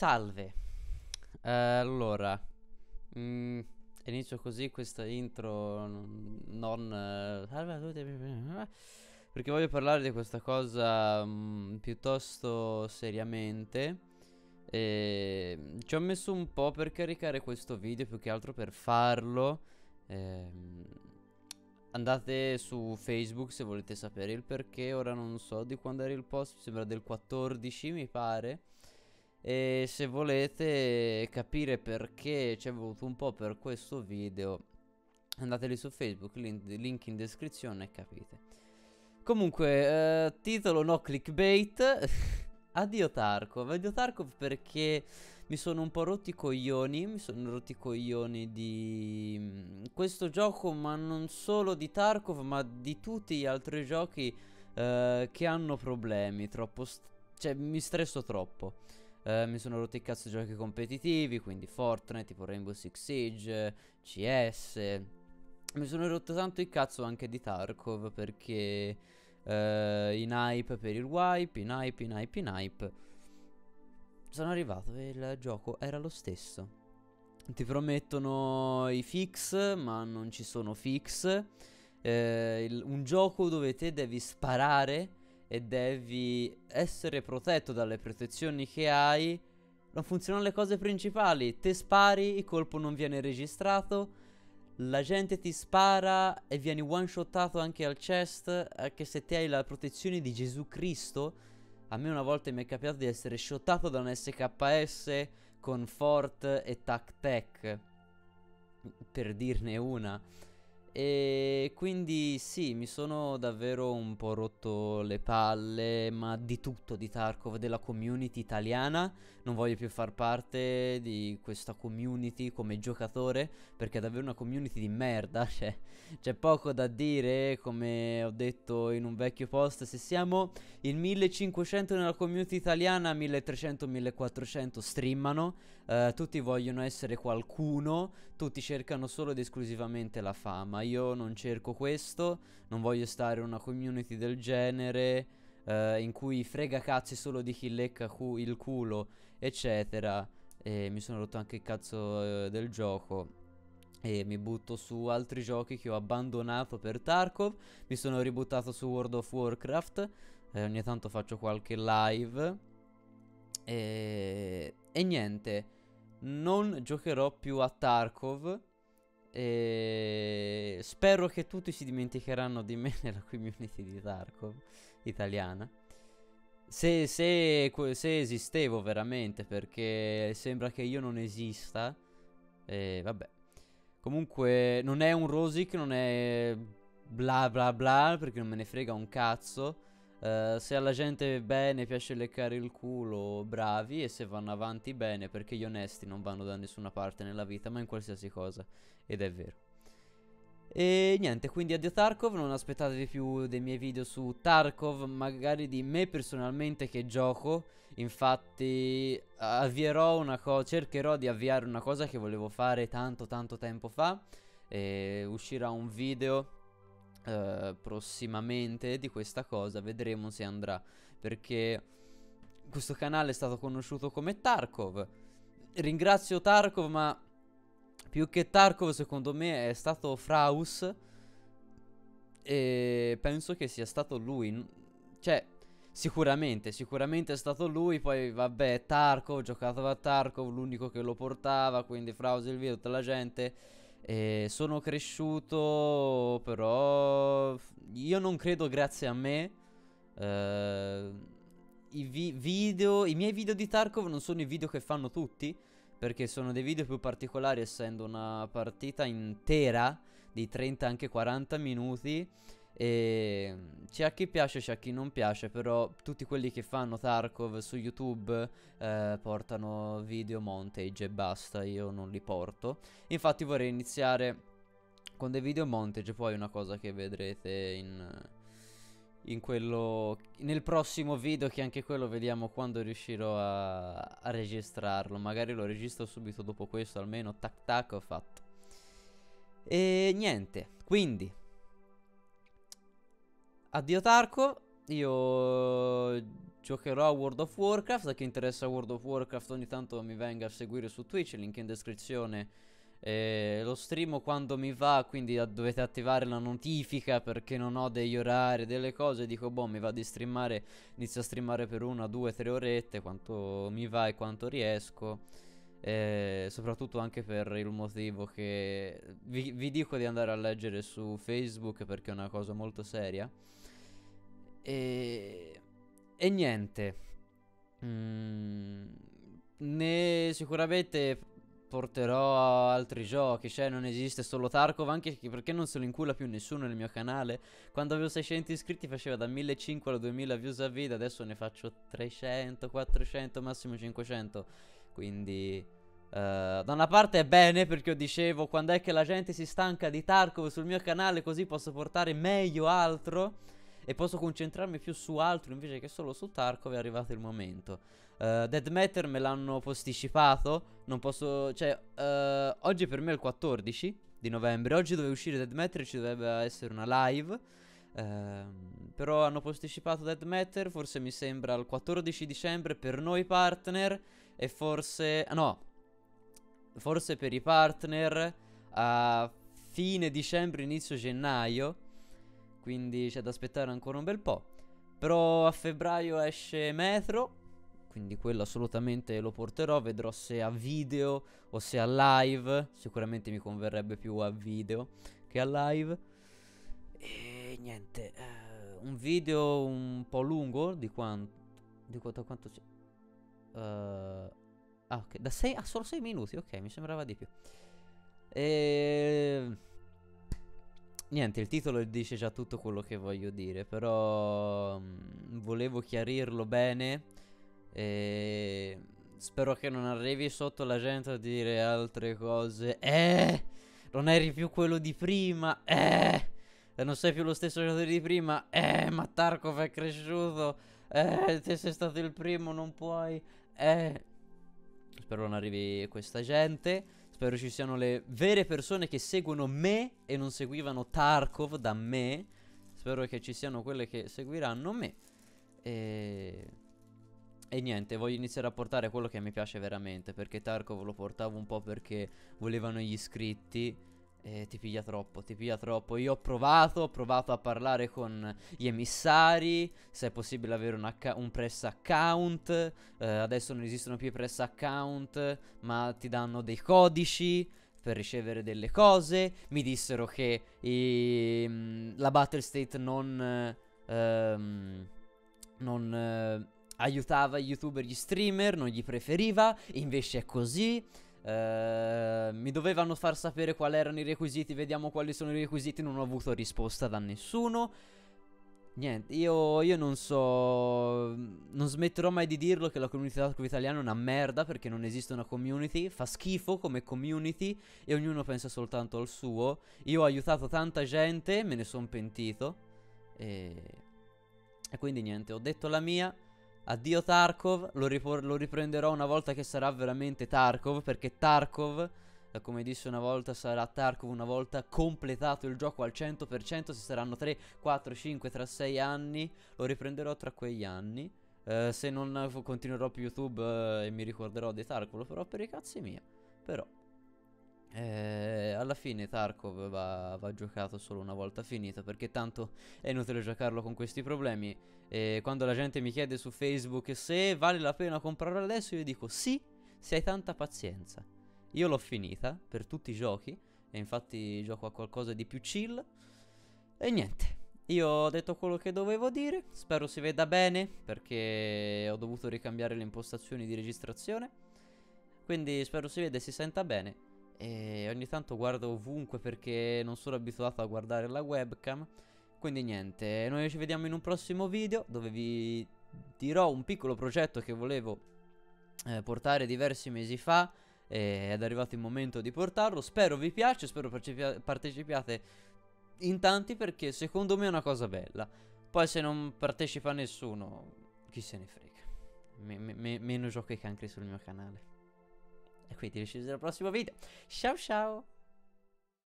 Salve. Allora, inizio così questa intro non salve a tutti, perché voglio parlare di questa cosa piuttosto seriamente. E ci ho messo un po' per caricare questo video, più che altro per farlo. Ehm, Andate su Facebook se volete sapere il perché. Ora non so di quando era il post, mi sembra del 14 mi pare. E se volete capire perché ci è voluto un po' per questo video, andate lì su Facebook, link in descrizione e capite. Comunque, titolo no clickbait. Addio Tarkov. Addio Tarkov perché mi sono un po' rotti i coglioni. Mi sono rotti i coglioni di questo gioco, ma non solo di Tarkov, ma di tutti gli altri giochi che hanno problemi. Cioè, mi stresso troppo. Mi sono rotti il cazzo di giochi competitivi, quindi Fortnite, tipo Rainbow Six Siege, CS. Mi sono rotto tanto il cazzo anche di Tarkov perché in hype per il wipe, in hype, in hype, in hype. Sono arrivato e il gioco era lo stesso. Ti promettono i fix, ma non ci sono fix. Un gioco dove te devi sparare e devi essere protetto dalle protezioni che hai. Non funzionano le cose principali. Te spari, il colpo non viene registrato. La gente ti spara e vieni one shotato anche al chest. Anche se te hai la protezione di Gesù Cristo. A me una volta mi è capitato di essere shotato da un SKS con Fort e Tac Tech, per dirne una. E quindi sì, mi sono davvero un po' rotto le palle, ma di tutto di Tarkov, della community italiana. Non voglio più far parte di questa community come giocatore, perché è davvero una community di merda. Cioè, c'è poco da dire, come ho detto in un vecchio post. Se siamo il 1500 nella community italiana, 1300, 1400 streamano. Tutti vogliono essere qualcuno. Tutti cercano solo ed esclusivamente la fama. Io non cerco questo. Non voglio stare in una community del genere, in cui frega cazzi solo di chi lecca il culo, eccetera. E mi sono rotto anche il cazzo del gioco. E mi butto su altri giochi che ho abbandonato per Tarkov. Mi sono ributtato su World of Warcraft. Ogni tanto faccio qualche live. E niente. Non giocherò più a Tarkov. E spero che tutti si dimenticheranno di me nella community di Tarkov italiana. Se esistevo veramente, perché sembra che io non esista. E vabbè. Comunque non è un Rosic, non è bla bla bla, perché non me ne frega un cazzo. Se alla gente bene piace leccare il culo, bravi. E se vanno avanti bene, perché gli onesti non vanno da nessuna parte nella vita, ma in qualsiasi cosa. Ed è vero. E niente, quindi addio Tarkov. Non aspettatevi più dei miei video su Tarkov, magari di me personalmente che gioco. Infatti avvierò una cosa, cercherò di avviare una cosa che volevo fare tanto tanto tempo fa. E uscirà un video prossimamente di questa cosa. Vedremo se andrà, perché questo canale è stato conosciuto come Tarkov. Ringrazio Tarkov, ma più che Tarkov secondo me è stato Fraus. E penso che sia stato lui. Cioè, sicuramente è stato lui. Poi vabbè, Tarkov, giocava a Tarkov, l'unico che lo portava. Quindi Fraus il video, tutta la gente. E sono cresciuto, però io non credo grazie a me. I miei video di Tarkov non sono i video che fanno tutti, perché sono dei video più particolari, essendo una partita intera di 30 anche 40 minuti. E c'è a chi piace, c'è a chi non piace. Però tutti quelli che fanno Tarkov su YouTube portano video montage e basta. Io non li porto. Infatti vorrei iniziare con dei video montage. Poi una cosa che vedrete in quello, nel prossimo video, che anche quello vediamo quando riuscirò a registrarlo. Magari lo registro subito dopo questo, almeno tac tac ho fatto. E niente, quindi addio Tarkov. Io giocherò a World of Warcraft. A chi interessa World of Warcraft ogni tanto mi venga a seguire su Twitch, link in descrizione. Lo streamo quando mi va, quindi dovete attivare la notifica perché non ho degli orari, delle cose. Dico, boh, mi va di streamare, inizio a streamare per 1, 2, 3 orette, quanto mi va e quanto riesco. Soprattutto anche per il motivo che vi dico di andare a leggere su Facebook perché è una cosa molto seria. E niente. Sicuramente porterò altri giochi. Cioè, non esiste solo Tarkov. Anche perché non se lo incula più nessuno nel mio canale. Quando avevo 600 iscritti faceva da 1500 a 2000 views a video. Adesso ne faccio 300, 400, massimo 500. Quindi da una parte è bene, perché io dicevo, quando è che la gente si stanca di Tarkov sul mio canale, così posso portare meglio altro e posso concentrarmi più su altro invece che solo su Tarkov. È arrivato il momento. Dead Matter me l'hanno posticipato. Non posso, cioè, oggi per me è il 14 di novembre. Oggi doveva uscire Dead Matter e ci doveva essere una live. Però hanno posticipato Dead Matter. Forse mi sembra il 14 dicembre per noi partner. E forse, no, forse per i partner a fine dicembre, inizio gennaio. Quindi c'è da aspettare ancora un bel po'. Però a febbraio esce Metro, quindi quello assolutamente lo porterò. Vedrò se a video o se a live. Sicuramente mi converrebbe più a video che a live. E niente, un video un po' lungo. Di quanto sia. Ok, da 6 a solo 6 minuti. Ok, mi sembrava di più. Niente, il titolo dice già tutto quello che voglio dire. Però volevo chiarirlo bene. Spero che non arrivi sotto la gente a dire altre cose. Non eri più quello di prima. Non sei più lo stesso giocatore di prima. Ma Tarkov è cresciuto. Te sei stato il primo, non puoi. Spero non arrivi questa gente. Spero ci siano le vere persone che seguono me e non seguivano Tarkov da me. Spero che ci siano quelle che seguiranno me. E niente, voglio iniziare a portare quello che mi piace veramente. Perché Tarkov lo portavo un po' perché volevano gli iscritti. E ti piglia troppo, ti piglia troppo. Io ho provato a parlare con gli emissari, se è possibile avere un press account. Adesso non esistono più i press account, ma ti danno dei codici per ricevere delle cose. Mi dissero che la Battlestate non aiutava gli youtuber, gli streamer, non gli preferiva. Invece è così. Mi dovevano far sapere quali erano i requisiti. Vediamo quali sono i requisiti. Non ho avuto risposta da nessuno. Niente, io non so. Non smetterò mai di dirlo che la community Tarkov italiana è una merda, perché non esiste una community. Fa schifo come community e ognuno pensa soltanto al suo. Io ho aiutato tanta gente, me ne sono pentito. E quindi niente, ho detto la mia. Addio Tarkov, lo riprenderò una volta che sarà veramente Tarkov, perché Tarkov, come dissi una volta, sarà Tarkov una volta completato il gioco al 100%. Se saranno 3, 4, 5, tra 6 anni, lo riprenderò tra quegli anni. Se non continuerò più YouTube e mi ricorderò di Tarkov, lo farò per i cazzi miei. Però alla fine Tarkov va giocato solo una volta finito, perché tanto è inutile giocarlo con questi problemi. E quando la gente mi chiede su Facebook se vale la pena comprarlo adesso, io dico sì, se hai tanta pazienza. Io l'ho finita per tutti i giochi e infatti gioco a qualcosa di più chill. E niente, io ho detto quello che dovevo dire. Spero si veda bene, perché ho dovuto ricambiare le impostazioni di registrazione. Quindi spero si veda e si senta bene. E ogni tanto guardo ovunque perché non sono abituato a guardare la webcam. Quindi niente, noi ci vediamo in un prossimo video, dove vi dirò un piccolo progetto che volevo portare diversi mesi fa. Ed è arrivato il momento di portarlo. Spero vi piace, spero partecipiate in tanti, perché secondo me è una cosa bella. Poi se non partecipa nessuno, chi se ne frega. Meno gioco ai cancri sul mio canale. E quindi ci vediamo al prossimo video. Ciao ciao.